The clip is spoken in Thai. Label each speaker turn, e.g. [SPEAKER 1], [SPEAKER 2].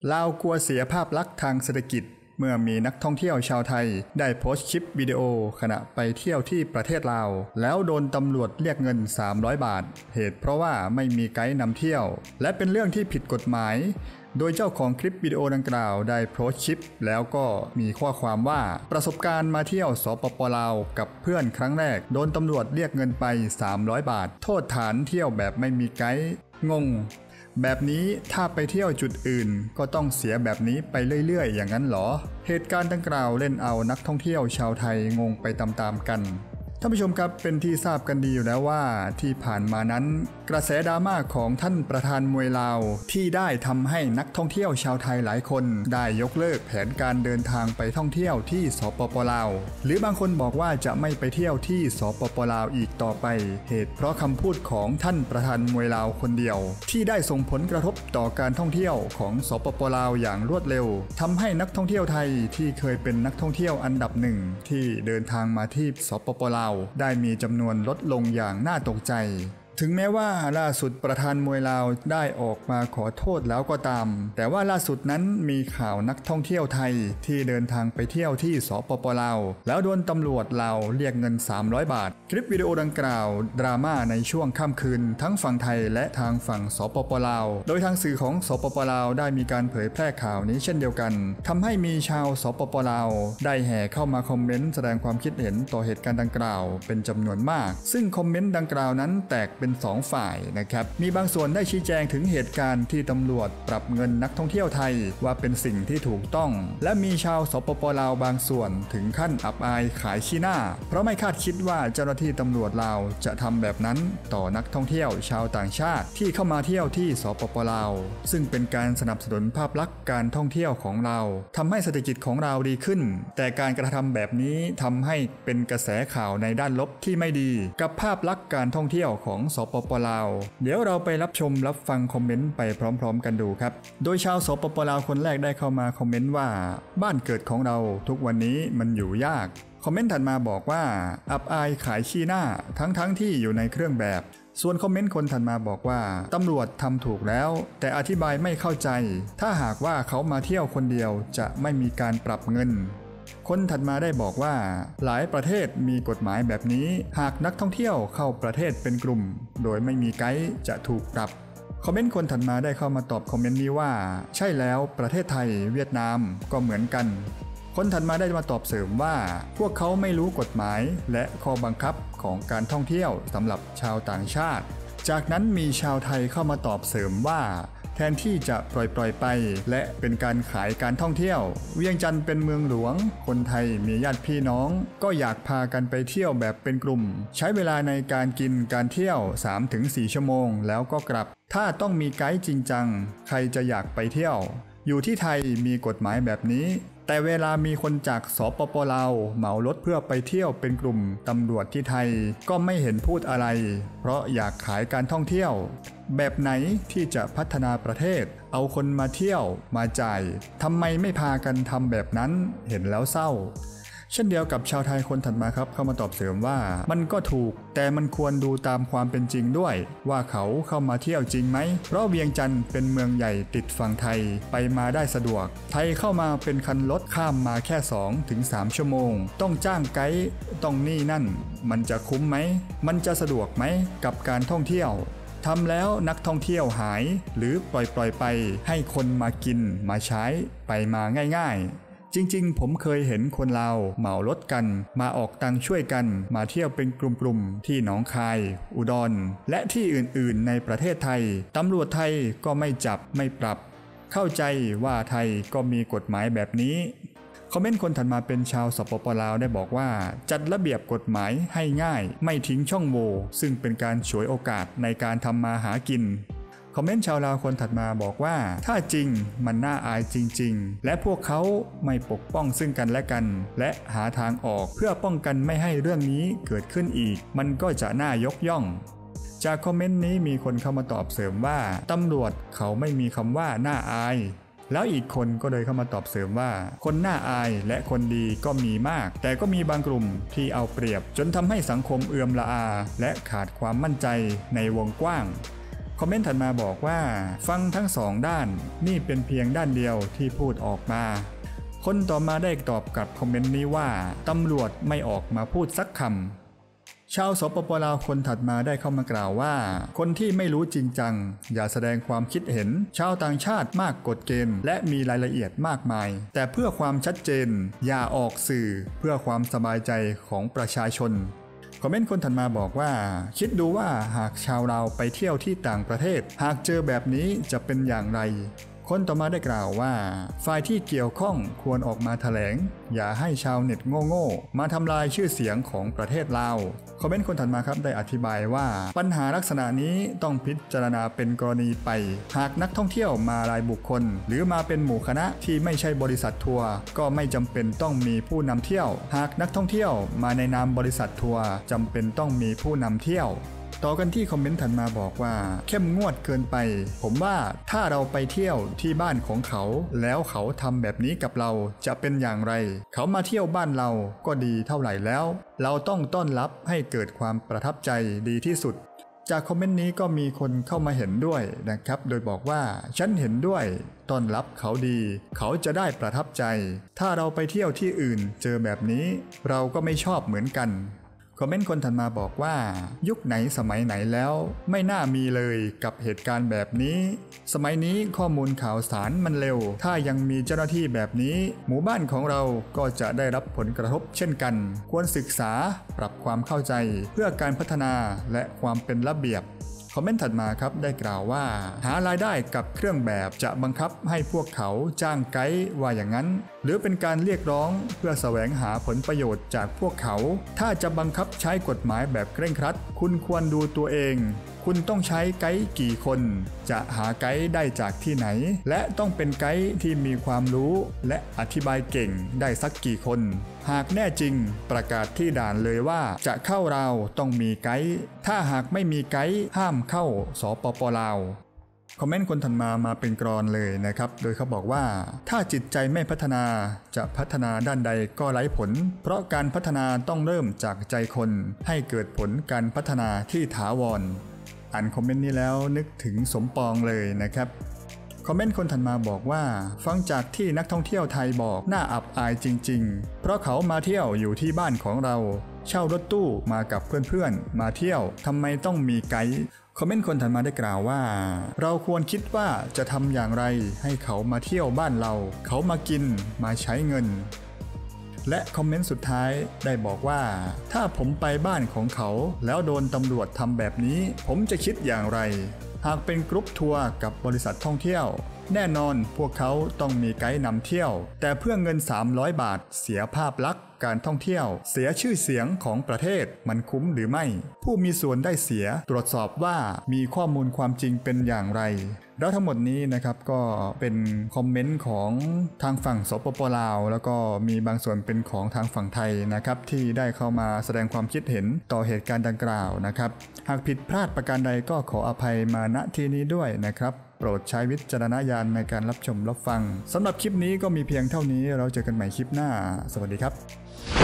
[SPEAKER 1] ลาวกลัวเสียภาพลักษณ์ทางเศรษฐกิจเมื่อมีนักท่องเที่ยวชาวไทยได้โพสต์คลิปวิดีโอขณะไปเที่ยวที่ประเทศลาวแล้วโดนตำรวจเรียกเงิน300 บาทเหตุเพราะว่าไม่มีไกด์นำเที่ยวและเป็นเรื่องที่ผิดกฎหมายโดยเจ้าของคลิปวิดีโอดังกล่าวได้โพสต์คลิปแล้วก็มีข้อความว่าประสบการณ์มาเที่ยวสปป.ลาวกับเพื่อนครั้งแรกโดนตำรวจเรียกเงินไป300 บาทโทษฐานเที่ยวแบบไม่มีไกด์งงแบบนี้ถ้าไปเที่ยวจุดอื่นก็ต้องเสียแบบนี้ไปเรื่อยๆอย่างนั้นหรอเหตุการณ์ดังกล่าวเล่นเอานักท่องเที่ยวชาวไทยงงไปตามๆกันท่านผู้ชมครับเป็นที่ทราบกันดีอยู่แล้วว่าที่ผ่านมานั้นกระแสดราม่าของท่านประธานมวยลาวที่ได้ทำให้นักท่องเที่ยวชาวไทยหลายคนได้ยกเลิกแผนการเดินทางไปท่องเที่ยวที่สปป.ลาวหรือบางคนบอกว่าจะไม่ไปเที่ยวที่สปป.ลาวอีกต่อไปเหตุเพราะคำพูดของท่านประธานมวยลาวคนเดียวที่ได้ส่งผลกระทบต่อการท่องเที่ยวของสปป.ลาวอย่างรวดเร็วทำให้นักท่องเที่ยวไทยที่เคยเป็นนักท่องเที่ยวอันดับหนึ่งที่เดินทางมาที่สปป.ลาวได้มีจำนวนลดลงอย่างน่าตกใจถึงแม้ว่าล่าสุดประธานมวยลาวได้ออกมาขอโทษแล้วก็ตามแต่ว่าล่าสุดนั้นมีข่าวนักท่องเที่ยวไทยที่เดินทางไปเที่ยวที่สปป.ลาวแล้วโดนตำรวจลาวเรียกเงิน300 บาทคลิปวิดีโอดังกล่าวดราม่าในช่วงค่ำคืนทั้งฝั่งไทยและทางฝั่งสปป.ลาวโดยทางสื่อของสปป.ลาวได้มีการเผยแพร่ข่าวนี้เช่นเดียวกันทำให้มีชาวสปป.ลาวได้แห่เข้ามาคอมเมนต์แสดงความคิดเห็นต่อเหตุการณ์ดังกล่าวเป็นจำนวนมากซึ่งคอมเมนต์ดังกล่าวนั้นแตกเป็น2 ฝ่ายนะครับมีบางส่วนได้ชี้แจงถึงเหตุการณ์ที่ตำรวจปรับเงินนักท่องเที่ยวไทยว่าเป็นสิ่งที่ถูกต้องและมีชาวสปป.ลาวบางส่วนถึงขั้นอับอายขายขี้หน้าเพราะไม่คาดคิดว่าเจ้าหน้าที่ตำรวจลาวจะทำแบบนั้นต่อนักท่องเที่ยวชาวต่างชาติที่เข้ามาเที่ยวที่สปป.ลาวซึ่งเป็นการสนับสนุนภาพลักษณ์การท่องเที่ยวของเราทำให้เศรษฐกิจของเราดีขึ้นแต่การกระทำแบบนี้ทำให้เป็นกระแสข่าวในด้านลบที่ไม่ดีกับภาพลักษณ์การท่องเที่ยวของสปป.ลาวเดี๋ยวเราไปรับชมรับฟังคอมเมนต์ไปพร้อมๆกันดูครับโดยชาวสปป.ลาวคนแรกได้เข้ามาคอมเมนต์ว่าบ้านเกิดของเราทุกวันนี้มันอยู่ยากคอมเมนต์ถัดมาบอกว่าอับอายขายขี้หน้าทั้งที่อยู่ในเครื่องแบบส่วนคอมเมนต์คนถัดมาบอกว่าตำรวจทำถูกแล้วแต่อธิบายไม่เข้าใจถ้าหากว่าเขามาเที่ยวคนเดียวจะไม่มีการปรับเงินคนถัดมาได้บอกว่าหลายประเทศมีกฎหมายแบบนี้หากนักท่องเที่ยวเข้าประเทศเป็นกลุ่มโดยไม่มีไกด์จะถูกปรับคอมเมนต์คนถัดมาได้เข้ามาตอบคอมเมนต์นี้ว่าใช่แล้วประเทศไทยเวียดนามก็เหมือนกันคนถัดมาได้มาตอบเสริมว่าพวกเขาไม่รู้กฎหมายและข้อบังคับของการท่องเที่ยวสำหรับชาวต่างชาติจากนั้นมีชาวไทยเข้ามาตอบเสริมว่าแทนที่จะปล่อยไปและเป็นการขายการท่องเที่ยวเวียงจันทร์เป็นเมืองหลวงคนไทยมีญาติพี่น้องก็อยากพากันไปเที่ยวแบบเป็นกลุ่มใช้เวลาในการกินการเที่ยว 3-4 ชั่วโมงแล้วก็กลับถ้าต้องมีไกด์จริงจังใครจะอยากไปเที่ยวอยู่ที่ไทยมีกฎหมายแบบนี้แต่เวลามีคนจากสปป.ลาวเหมารถเพื่อไปเที่ยวเป็นกลุ่มตำรวจที่ไทยก็ไม่เห็นพูดอะไรเพราะอยากขายการท่องเที่ยวแบบไหนที่จะพัฒนาประเทศเอาคนมาเที่ยวมาจ่ายทำไมไม่พากันทำแบบนั้นเห็นแล้วเศร้าเช่นเดียวกับชาวไทยคนถัดมาครับเข้ามาตอบเสริมว่ามันก็ถูกแต่มันควรดูตามความเป็นจริงด้วยว่าเขาเข้ามาเที่ยวจริงไหมเพราะเวียงจันทร์เป็นเมืองใหญ่ติดฝั่งไทยไปมาได้สะดวกไทยเข้ามาเป็นคันรถข้ามมาแค่ 2-3 ชั่วโมงต้องจ้างไกด์ต้องนี่นั่นมันจะคุ้มไหมมันจะสะดวกไหมกับการท่องเที่ยวทำแล้วนักท่องเที่ยวหายหรือปล่อยไปให้คนมากินมาใช้ไปมาง่ายๆจริงๆผมเคยเห็นคนลาวเหมารถกันมาออกตังช่วยกันมาเที่ยวเป็นกลุ่มๆที่หนองคายอุดรและที่อื่นๆในประเทศไทยตำรวจไทยก็ไม่จับไม่ปรับเข้าใจว่าไทยก็มีกฎหมายแบบนี้คอมเมนต์คนถัดมาเป็นชาวสปป.ลาวได้บอกว่าจัดระเบียบกฎหมายให้ง่ายไม่ทิ้งช่องโหว่ซึ่งเป็นการฉวยโอกาสในการทำมาหากินคอมเมนต์ชาวลาวคนถัดมาบอกว่าถ้าจริงมันน่าอายจริงๆและพวกเขาไม่ปกป้องซึ่งกันและกันและหาทางออกเพื่อป้องกันไม่ให้เรื่องนี้เกิดขึ้นอีกมันก็จะน่ายกย่องจากคอมเมนต์นี้มีคนเข้ามาตอบเสริมว่าตำรวจเขาไม่มีคำว่าน่าอายแล้วอีกคนก็เลยเข้ามาตอบเสริมว่าคนน่าอายและคนดีก็มีมากแต่ก็มีบางกลุ่มที่เอาเปรียบจนทำให้สังคมเอื่อมละอาและขาดความมั่นใจในวงกว้างคอมเมนต์ถัดมาบอกว่าฟังทั้งสองด้านนี่เป็นเพียงด้านเดียวที่พูดออกมาคนต่อมาได้ตอบกลับคอมเมนต์นี้ว่าตำรวจไม่ออกมาพูดสักคำชาวสปป.ลาวคนถัดมาได้เข้ามากล่าวว่าคนที่ไม่รู้จริงจังอย่าแสดงความคิดเห็นชาวต่างชาติมากกฎเกณฑ์และมีรายละเอียดมากมายแต่เพื่อความชัดเจนอย่าออกสื่อเพื่อความสบายใจของประชาชนคอมเมนต์คนถัดมาบอกว่าคิดดูว่าหากชาวลาวไปเที่ยวที่ต่างประเทศหากเจอแบบนี้จะเป็นอย่างไรคนต่อมาได้กล่าวว่าฝ่ายที่เกี่ยวข้องควรออกมาแถลงอย่าให้ชาวเน็ตโง่ๆมาทำลายชื่อเสียงของประเทศลาวคอมเมนต์คนถัดมาครับได้อธิบายว่าปัญหาลักษณะนี้ต้องพิจารณาเป็นกรณีไปหากนักท่องเที่ยวมารายบุคคลหรือมาเป็นหมู่คณะที่ไม่ใช่บริษัททัวร์ก็ไม่จำเป็นต้องมีผู้นำเที่ยวหากนักท่องเที่ยวมาในนามบริษัททัวร์จำเป็นต้องมีผู้นำเที่ยวต่อกันที่คอมเมนต์ถัดมาบอกว่าเข้มงวดเกินไปผมว่าถ้าเราไปเที่ยวที่บ้านของเขาแล้วเขาทำแบบนี้กับเราจะเป็นอย่างไรเขามาเที่ยวบ้านเราก็ดีเท่าไหร่แล้วเราต้องต้อนรับให้เกิดความประทับใจดีที่สุดจากคอมเมนต์นี้ก็มีคนเข้ามาเห็นด้วยนะครับโดยบอกว่าฉันเห็นด้วยต้อนรับเขาดีเขาจะได้ประทับใจถ้าเราไปเที่ยวที่อื่นเจอแบบนี้เราก็ไม่ชอบเหมือนกันคอมเมนต์คนถัดมาบอกว่ายุคไหนสมัยไหนแล้วไม่น่ามีเลยกับเหตุการณ์แบบนี้สมัยนี้ข้อมูลข่าวสารมันเร็วถ้ายังมีเจ้าหน้าที่แบบนี้หมู่บ้านของเราก็จะได้รับผลกระทบเช่นกันควรศึกษาปรับความเข้าใจเพื่อการพัฒนาและความเป็นระเบียบคอมเมนต์ถัดมาครับได้กล่าวว่าหารายได้กับเครื่องแบบจะบังคับให้พวกเขาจ้างไกด์ว่าอย่างนั้นหรือเป็นการเรียกร้องเพื่อแสวงหาผลประโยชน์จากพวกเขาถ้าจะบังคับใช้กฎหมายแบบเคร่งครัดคุณควรดูตัวเองคุณต้องใช้ไกด์กี่คนจะหาไกด์ได้จากที่ไหนและต้องเป็นไกด์ที่มีความรู้และอธิบายเก่งได้สักกี่คนหากแน่จริงประกาศที่ด่านเลยว่าจะเข้าลาวต้องมีไกด์ถ้าหากไม่มีไกด์ห้ามเข้าสปป.ลาวคอมเมนต์คนถัดมาเป็นกรอนเลยนะครับโดยเขาบอกว่าถ้าจิตใจไม่พัฒนาจะพัฒนาด้านใดก็ไร้ผลเพราะการพัฒนาต้องเริ่มจากใจคนให้เกิดผลการพัฒนาที่ถาวรอ่านคอมเมนต์นี้แล้วนึกถึงสมปองเลยนะครับคอมเมนต์คนถัดมาบอกว่าฟังจากที่นักท่องเที่ยวไทยบอกน่าอับอายจริงๆเพราะเขามาเที่ยวอยู่ที่บ้านของเราเช่ารถตู้มากับเพื่อนๆมาเที่ยวทำไมต้องมีไกด์คอมเมนต์คนถัดมาได้กล่าวว่าเราควรคิดว่าจะทำอย่างไรให้เขามาเที่ยวบ้านเราเขามากินมาใช้เงินและคอมเมนต์สุดท้ายได้บอกว่าถ้าผมไปบ้านของเขาแล้วโดนตำรวจทำแบบนี้ผมจะคิดอย่างไรหากเป็นกรุ๊ปทัวร์กับบริษัทท่องเที่ยวแน่นอนพวกเขาต้องมีไกด์นำเที่ยวแต่เพื่อเงิน300 บาทเสียภาพลักษณ์การท่องเที่ยวเสียชื่อเสียงของประเทศมันคุ้มหรือไม่ผู้มีส่วนได้เสียตรวจสอบว่ามีข้อมูลความจริงเป็นอย่างไรแล้วทั้งหมดนี้นะครับก็เป็นคอมเมนต์ของทางฝั่งสปป.ลาวแล้วก็มีบางส่วนเป็นของทางฝั่งไทยนะครับที่ได้เข้ามาแสดงความคิดเห็นต่อเหตุการณ์ดังกล่าวนะครับหากผิดพลาดประการใดก็ขออภัยมาณที่นี้ด้วยนะครับโปรดใช้วิจารณญาณในการรับชมรับฟังสำหรับคลิปนี้ก็มีเพียงเท่านี้เราเจอกันใหม่คลิปหน้าสวัสดีครับ